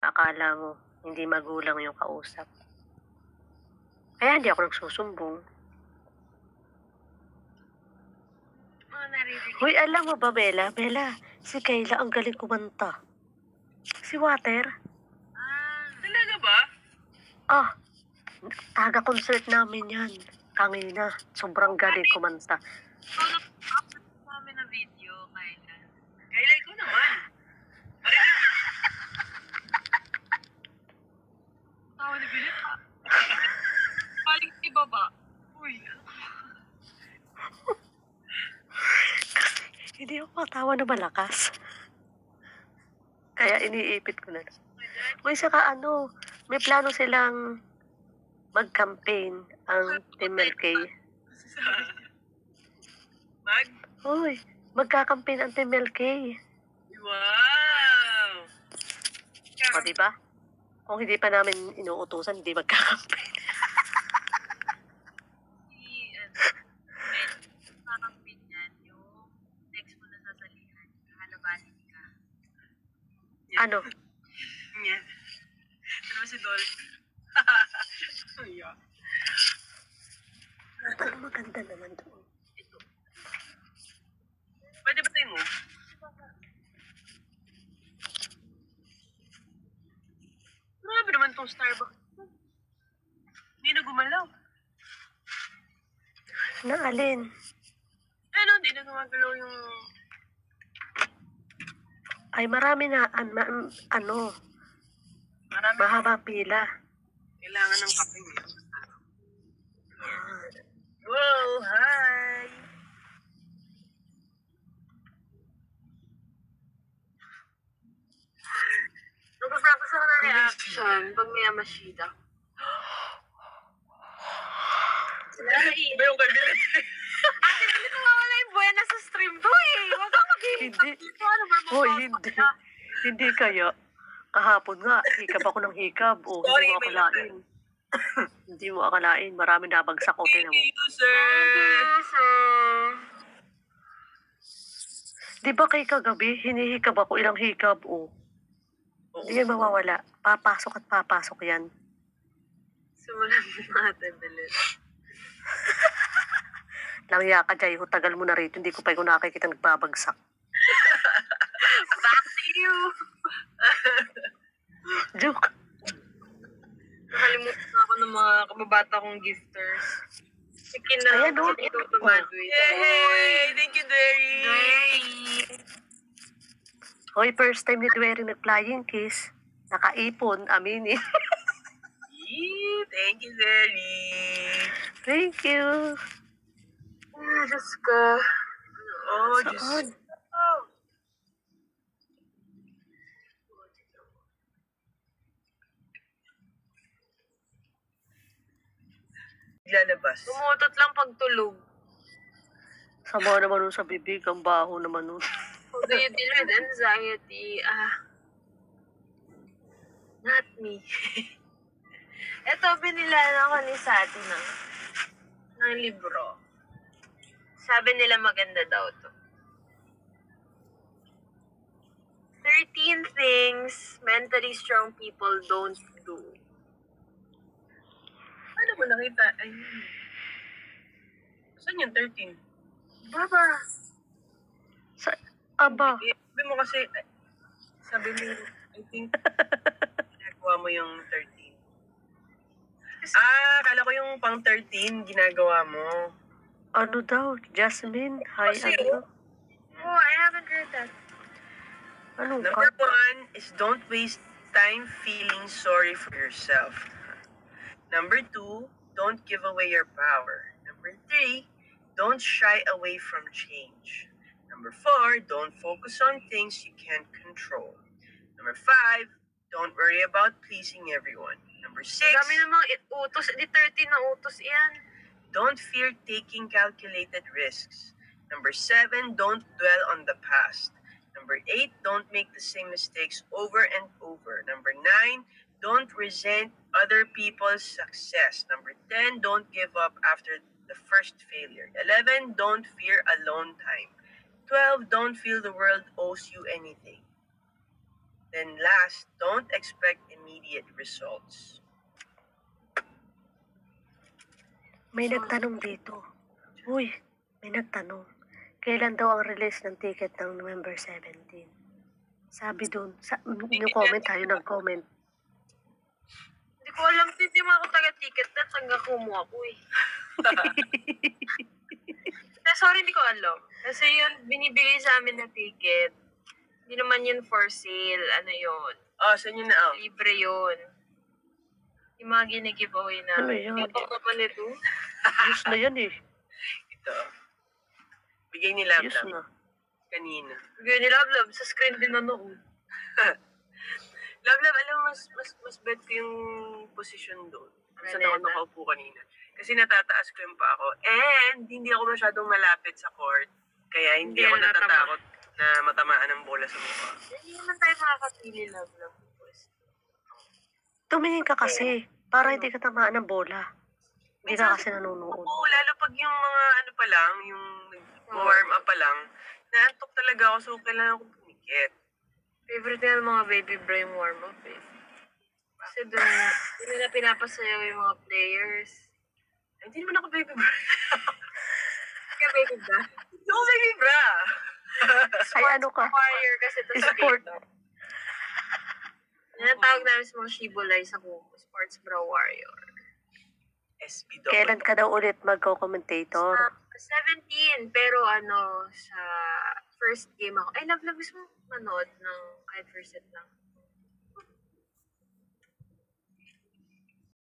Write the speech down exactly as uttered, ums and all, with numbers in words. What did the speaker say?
Akala mo, hindi magulang yung kausap. Kaya hindi ako nagsusumbong. Oh, naririnig. Hoy, alam mo ba, Bella? Bella, si Kayla ang galing kumanta. Si Water? Ah, talaga ba? Ah, taga-concert namin yan. Tangina, sobrang galing kumanta. Solo upload mo namin na video, Kayla. Kayla, ikaw naman. Marinig. Tawa ni Bilit. Paling si Baba. Uy, ano ka? Hindi ako matawa na malakas. Kaya iniipit ko na. Uy, saka ano, may plano silang mag-campaign ang Team L K. Mag? Uy, magka-campaign ang Team L K. Wow! O, diba? Kung hindi pa namin inuutusan, hindi magka-campaign. Si, ano, med, parang binyan yung text mo na sasalihan. Halabanin ka. Ano? Yan. Ano si Dolphy? Yeah. Parang maganda naman doon. Ito. Pwede ba tayo mo? Grabe naman tong Starbucks. Hindi na gumalaw. Na alin? Ano, hindi na gumagalaw yung... Ay, marami na, an, ma, ano, Marami. mahaba pila. Kailangan ng kape niya. Wow, hi! Nagpa-practice ako ng reaction pag may amashida. Iba yung kabilis. Ate, bakit nawawala yung buena sa stream ko eh? Huwag kang mag-hihintap. Hindi. Ano ba Hoy, hindi. Hindi kaya. Kahapon nga, hikab ako ng hikab. O, hindi mo akalain. Hindi mo akalain. Marami nabagsak ko. Tinan mo. Thank you, sir. Thank you, sir. Di ba kay kagabi, hinihikab ako ilang hikab, o. Hindi yan mawawala. Papasok at papasok yan. Simulan natin, Bilis. Langya ka, Jai. Tagal mo na rito. Hindi ko pa yung nakikita nagbabagsak. Back to you. Joke. Nakalimutan na ako ng mga kababata kong gifters. Sige na. Ayan, no? Ito to graduate. Yay! Thank you, Derry. Derry. Hoy, first time ni Dwering nag-flying kiss. Nakaipon, aminin. Thank you, Derry. Thank you. Ah, Diyos ko. Oh, Diyos Saan? ko. Lalabas. Umutot lang pagtulog. Sama naman nun sa bibig. Ang baho naman nun. How do you deal with anxiety? Ah, not me. Ito, binilan ako ni Sati ng, ng libro. Sabi nila maganda daw to. thirteen things mentally strong people don't do. Ano mo nakita? Ay, saan yung thirteen? Baba. Sa, aba. Sabi mo kasi, sabi mo, I think, ginagawa mo yung thirteen. Ah, kala ko yung pang thirteen, ginagawa mo. Ano daw? Jasmine? Hi, Kasi, ano? Oh, I haven't read that. Ano Number ka? one is don't waste time feeling sorry for yourself. Number two, don't give away your power. Number three, don't shy away from change. Number four, don't focus on things you can't control. Number five, don't worry about pleasing everyone. Number six, Dami namang utos. Di thirteen na utos yan. don't fear taking calculated risks. Number seven, don't dwell on the past. Number eight, don't make the same mistakes over and over. Number nine, don't resent other people's success. Number ten, don't give up after the first failure. eleven, don't fear alone time. twelve, don't feel the world owes you anything. Then last, don't expect immediate results. May nagtanong dito. Uy, may nagtanong. Kailan daw ang release ng ticket ng November seventeen? Sabi dun, sa, yung comment tayo nag-comment. Hindi ko alam, hindi mo ako taga-ticket na hanggang kumuha ko eh. Eh, sorry, hindi ko alam. Kasi yun, binibigay sa amin na ticket. Hindi naman yun for sale. Ano yun? Oh, saan yun na? Oh. Libre yun. Yung mga ginigiveaway na. Ano yun? Yung naman ito. Ayos na yan eh. Ito. Bigay ni Lab Ayos Lab. na. Kanina. Bigyan ni Love Love. Sa screen din nanood. Love Lab, alam mo, mas, mas, mas bet ko yung position doon. Saan ako Manila. nakaupo kanina. Kasi natataas ko yung pa ako. And hindi ako masyadong malapit sa court. Kaya hindi, Hindi ako natama. natatakot na matamaan ng bola sa mukha. Hindi naman tayo makakapili, Love Love. Tumingin ka kasi, para hindi ka tamaan ng bola. Hindi ka kasi nanonood. Oo, lalo pag yung mga ano pa lang, yung warm up pa lang, naantok talaga ako, so kailangan ko pumikit. Favorite nila ng mga baby bra yung warm-up eh. Kasi doon, doon nila pinapasayaw yung mga players. Ay, hindi naman ako baby bra. Kaya baby bra. Hindi ako baby bra. Ay, ano ka? Warrior kasi ito sa Sport. dito. Yan ang tawag namin sa mga shibulay sa Kumu. Sports bra warrior. S B W. Kailan ka daw ulit magko-commentator? Sa seventeen, pero ano, sa first game ako. Ay, love love gusto mo manood ng kahit first set lang.